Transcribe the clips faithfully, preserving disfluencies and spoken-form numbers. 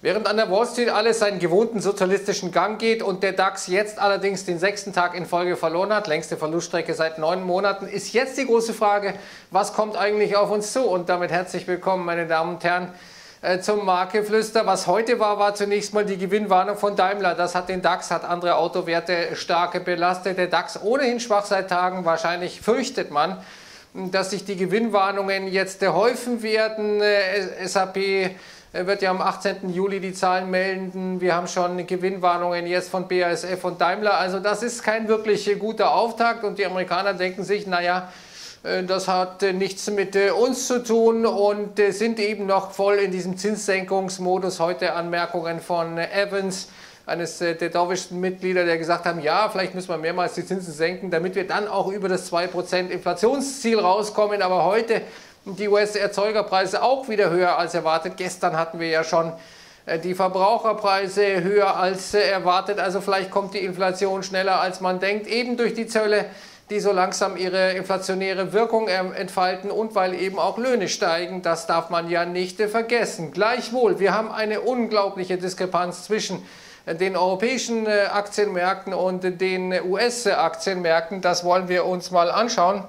Während an der Wall Street alles seinen gewohnten sozialistischen Gang geht und der DAX jetzt allerdings den sechsten Tag in Folge verloren hat, längste Verluststrecke seit neun Monaten, ist jetzt die große Frage, was kommt eigentlich auf uns zu? Und damit herzlich willkommen, meine Damen und Herren, zum Marktgeflüster. Was heute war, war zunächst mal die Gewinnwarnung von Daimler. Das hat den DAX, hat andere Autowerte stark belastet. Der DAX ohnehin schwach seit Tagen. Wahrscheinlich fürchtet man, dass sich die Gewinnwarnungen jetzt häufen werden. S A P wird ja am achtzehnten Juli die Zahlen melden. Wir haben schon Gewinnwarnungen jetzt von B A S F und Daimler. Also das ist kein wirklich guter Auftakt und die Amerikaner denken sich, naja, das hat nichts mit uns zu tun und sind eben noch voll in diesem Zinssenkungsmodus. Heute Anmerkungen von Evans, eines der dovischsten Mitglieder, der gesagt haben, ja, vielleicht müssen wir mehrmals die Zinsen senken, damit wir dann auch über das zwei Prozent Inflationsziel rauskommen. Aber heute die U S-Erzeugerpreise auch wieder höher als erwartet. Gestern hatten wir ja schon die Verbraucherpreise höher als erwartet. Also vielleicht kommt die Inflation schneller als man denkt, eben durch die Zölle, die so langsam ihre inflationäre Wirkung entfalten und weil eben auch Löhne steigen. Das darf man ja nicht vergessen. Gleichwohl, wir haben eine unglaubliche Diskrepanz zwischen den europäischen Aktienmärkten und den U S-Aktienmärkten. Das wollen wir uns mal anschauen,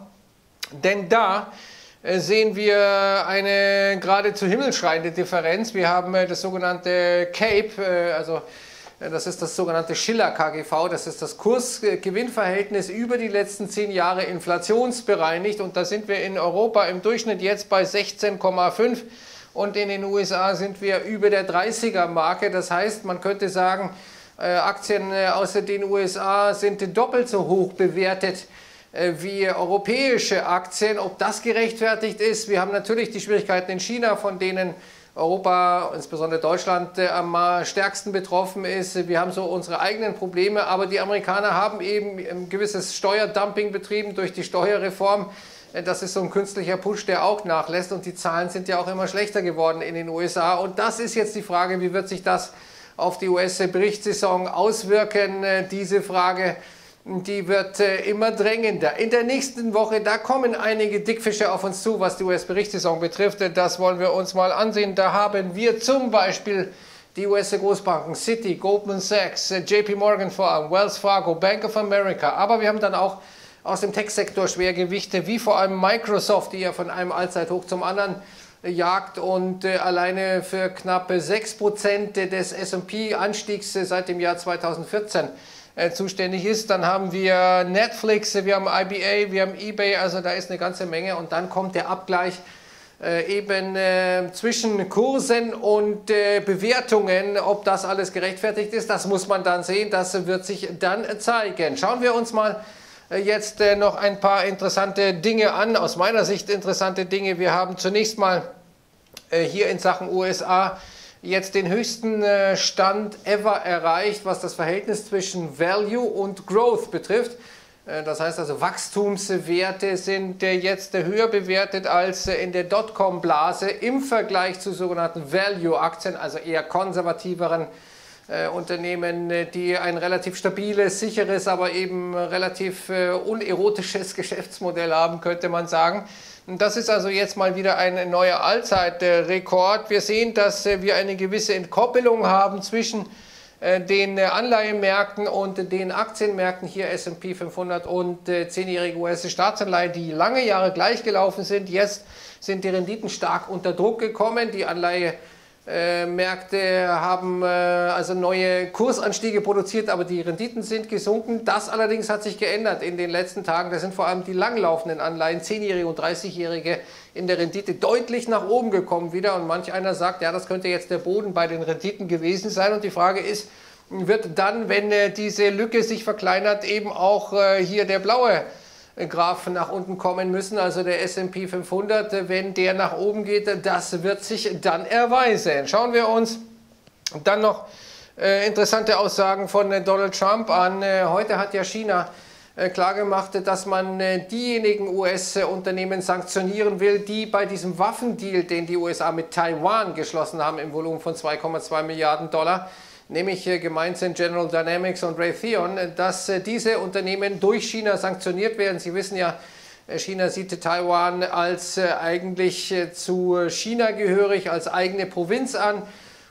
denn da sehen wir eine geradezu himmelschreiende Differenz. Wir haben das sogenannte CAPE, also das ist das sogenannte Shiller K G V, das ist das Kurs-Gewinn-Verhältnis über die letzten zehn Jahre inflationsbereinigt und da sind wir in Europa im Durchschnitt jetzt bei sechzehn Komma fünf und in den U S A sind wir über der dreißiger-Marke. Das heißt, man könnte sagen, Aktien aus den U S A sind doppelt so hoch bewertet wie europäische Aktien. Ob das gerechtfertigt ist, wir haben natürlich die Schwierigkeiten in China, von denen Europa, insbesondere Deutschland, am stärksten betroffen ist. Wir haben so unsere eigenen Probleme, aber die Amerikaner haben eben ein gewisses Steuerdumping betrieben durch die Steuerreform. Das ist so ein künstlicher Push, der auch nachlässt und die Zahlen sind ja auch immer schlechter geworden in den U S A. Und das ist jetzt die Frage, wie wird sich das auf die U S-Berichtssaison auswirken? Diese Frage, die wird äh, immer drängender. In der nächsten Woche, da kommen einige Dickfische auf uns zu, was die U S-Berichtssaison betrifft. Das wollen wir uns mal ansehen. Da haben wir zum Beispiel die U S-Großbanken Citi, Goldman Sachs, J P Morgan vor allem, Wells Fargo, Bank of America. Aber wir haben dann auch aus dem Tech-Sektor Schwergewichte, wie vor allem Microsoft, die ja von einem Allzeithoch zum anderen jagt und äh, alleine für knapp sechs Prozent des S und P-Anstiegs äh, seit dem Jahr zweitausendvierzehn zuständig ist. Dann haben wir Netflix, wir haben I B A, wir haben eBay, also da ist eine ganze Menge und dann kommt der Abgleich äh, eben äh, zwischen Kursen und äh, Bewertungen. Ob das alles gerechtfertigt ist, das muss man dann sehen, das wird sich dann zeigen. Schauen wir uns mal äh, jetzt äh, noch ein paar interessante Dinge an, aus meiner Sicht interessante Dinge. Wir haben zunächst mal äh, hier in Sachen U S A jetzt den höchsten Stand ever erreicht, was das Verhältnis zwischen Value und Growth betrifft. Das heißt also, Wachstumswerte sind jetzt höher bewertet als in der Dotcom-Blase im Vergleich zu sogenannten Value-Aktien, also eher konservativeren äh, Unternehmen, die ein relativ stabiles, sicheres, aber eben relativ äh, unerotisches Geschäftsmodell haben, könnte man sagen. Das ist also jetzt mal wieder ein neuer Allzeitrekord. Wir sehen, dass wir eine gewisse Entkoppelung haben zwischen den Anleihenmärkten und den Aktienmärkten, hier S und P fünfhundert und zehnjährige U S-Staatsanleihen, die lange Jahre gleich gelaufen sind. Jetzt sind die Renditen stark unter Druck gekommen. Die Anleihemärkte haben also neue Kursanstiege produziert, aber die Renditen sind gesunken. Das allerdings hat sich geändert in den letzten Tagen. Da sind vor allem die langlaufenden Anleihen, zehnjährige und dreißigjährige, in der Rendite deutlich nach oben gekommen wieder. Und manch einer sagt, ja, das könnte jetzt der Boden bei den Renditen gewesen sein. Und die Frage ist, wird dann, wenn diese Lücke sich verkleinert, eben auch hier der blaue Graphen nach unten kommen müssen, also der S und P fünfhundert, wenn der nach oben geht, das wird sich dann erweisen. Schauen wir uns dann noch äh, interessante Aussagen von äh, Donald Trump an. Äh, heute hat ja China äh, klargemacht, dass man äh, diejenigen U S-Unternehmen sanktionieren will, die bei diesem Waffendeal, den die U S A mit Taiwan geschlossen haben, im Volumen von zwei Komma zwei Milliarden Dollar, nämlich gemeint sind General Dynamics und Raytheon, dass diese Unternehmen durch China sanktioniert werden. Sie wissen ja, China sieht Taiwan als eigentlich zu China gehörig, als eigene Provinz an.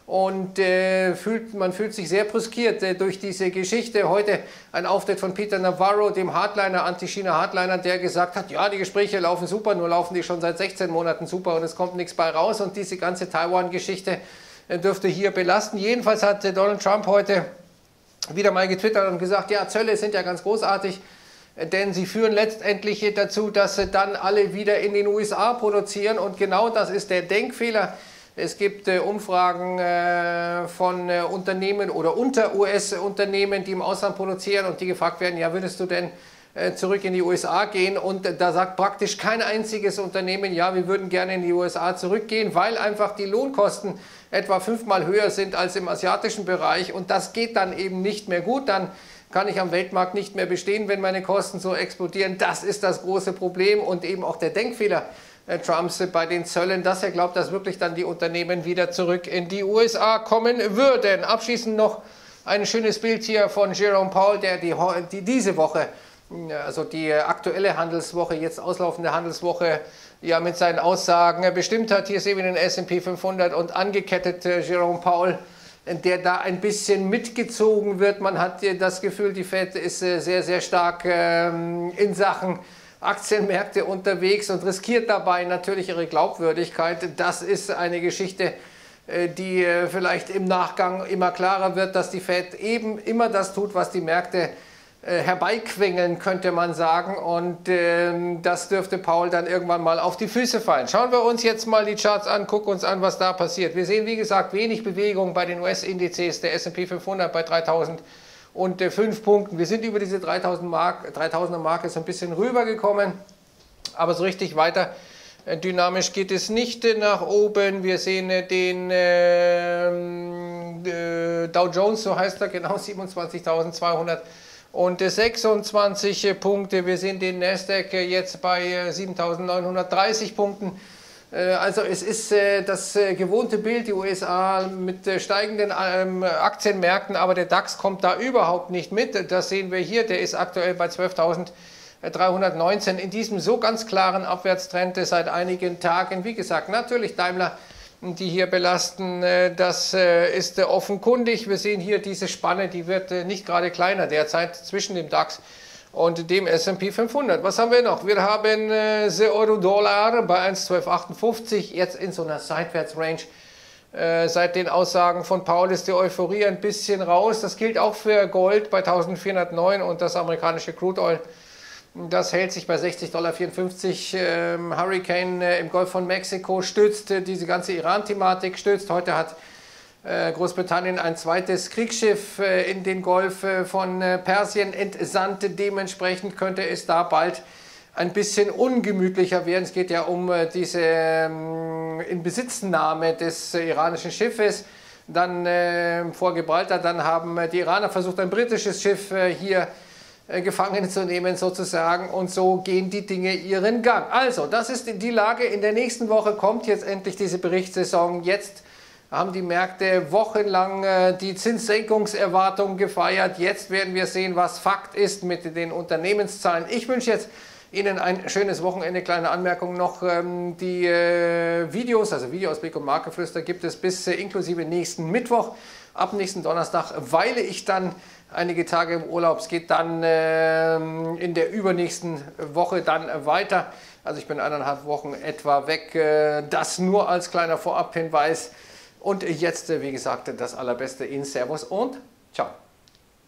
Und äh, fühlt, man fühlt sich sehr brüskiert äh, durch diese Geschichte. Heute ein Auftritt von Peter Navarro, dem Hardliner, Anti-China-Hardliner, der gesagt hat, ja, die Gespräche laufen super, nur laufen die schon seit sechzehn Monaten super und es kommt nichts bei raus. Und diese ganze Taiwan-Geschichte äh, dürfte hier belasten. Jedenfalls hat äh, Donald Trump heute wieder mal getwittert und gesagt, ja, Zölle sind ja ganz großartig, äh, denn sie führen letztendlich dazu, dass sie dann alle wieder in den U S A produzieren. Und genau das ist der Denkfehler. Es gibt äh, Umfragen äh, von äh, Unternehmen oder unter U S-Unternehmen, die im Ausland produzieren und die gefragt werden, ja, würdest du denn äh, zurück in die U S A gehen? Und äh, da sagt praktisch kein einziges Unternehmen, ja, wir würden gerne in die U S A zurückgehen, weil einfach die Lohnkosten etwa fünfmal höher sind als im asiatischen Bereich. Und das geht dann eben nicht mehr gut. Dann kann ich am Weltmarkt nicht mehr bestehen, wenn meine Kosten so explodieren. Das ist das große Problem und eben auch der Denkfehler Trumps bei den Zöllen, dass er glaubt, dass wirklich dann die Unternehmen wieder zurück in die U S A kommen würden. Abschließend noch ein schönes Bild hier von Jerome Powell, der die, die diese Woche, also die aktuelle Handelswoche, jetzt auslaufende Handelswoche, ja mit seinen Aussagen bestimmt hat. Hier sehen wir den S und P fünfhundert und angekettet Jerome Powell, der da ein bisschen mitgezogen wird. Man hat das Gefühl, die Fed ist sehr, sehr stark in Sachen Aktienmärkte unterwegs und riskiert dabei natürlich ihre Glaubwürdigkeit. Das ist eine Geschichte, die vielleicht im Nachgang immer klarer wird, dass die Fed eben immer das tut, was die Märkte herbeiquengeln, könnte man sagen. Und äh, das dürfte Powell dann irgendwann mal auf die Füße fallen. Schauen wir uns jetzt mal die Charts an, gucken uns an, was da passiert. Wir sehen, wie gesagt, wenig Bewegung bei den U S-Indizes, der S und P fünfhundert bei dreitausend und fünf Punkten. Wir sind über diese dreitausend Mark, dreitausender Marke so ein bisschen rübergekommen, aber so richtig weiter äh, dynamisch geht es nicht äh, nach oben. Wir sehen äh, den äh, äh, Dow Jones, so heißt er, genau siebenundzwanzigtausendzweihundert und äh, sechsundzwanzig äh, Punkte. Wir sehen den Nasdaq äh, jetzt bei äh, siebentausendneunhundertdreißig Punkten. Also es ist äh, das äh, gewohnte Bild, die U S A mit äh, steigenden ähm, Aktienmärkten, aber der DAX kommt da überhaupt nicht mit. Das sehen wir hier, der ist aktuell bei zwölftausenddreihundertneunzehn in diesem so ganz klaren Abwärtstrend seit einigen Tagen. Wie gesagt, natürlich Daimler, die hier belasten, äh, das äh, ist äh, offenkundig. Wir sehen hier diese Spanne, die wird äh, nicht gerade kleiner derzeit zwischen dem DAX und dem S und P fünfhundert. Was haben wir noch? Wir haben äh, der Euro-Dollar bei eins Komma zwölf achtundfünfzig, jetzt in so einer Seitwärtsrange. Äh, seit den Aussagen von Powell ist die Euphorie ein bisschen raus. Das gilt auch für Gold bei eintausendvierhundertneun und das amerikanische Crude Oil. Das hält sich bei sechzig Komma vierundfünfzig Dollar. Ähm, Hurricane äh, im Golf von Mexiko stützt äh, diese ganze Iran-Thematik, stützt. Heute hat Großbritannien ein zweites Kriegsschiff in den Golf von Persien entsandt. Dementsprechend könnte es da bald ein bisschen ungemütlicher werden. Es geht ja um diese Inbesitznahme des iranischen Schiffes. Dann äh, vor Gibraltar, dann haben die Iraner versucht, ein britisches Schiff äh, hier äh, gefangen zu nehmen sozusagen. Und so gehen die Dinge ihren Gang. Also, das ist die Lage. In der nächsten Woche kommt jetzt endlich diese Berichtssaison. Jetzt haben die Märkte wochenlang äh, die Zinssenkungserwartungen gefeiert. Jetzt werden wir sehen, was Fakt ist mit den Unternehmenszahlen. Ich wünsche jetzt Ihnen ein schönes Wochenende. Kleine Anmerkung noch, ähm, die äh, Videos, also Videoausblick und Marktgeflüster gibt es bis äh, inklusive nächsten Mittwoch. Ab nächsten Donnerstag weile ich dann einige Tage im Urlaub. Es geht dann äh, in der übernächsten Woche dann weiter. Also ich bin eineinhalb Wochen etwa weg. Äh, das nur als kleiner Vorabhinweis. Und jetzt, wie gesagt, das Allerbeste Ihnen. Servus und ciao.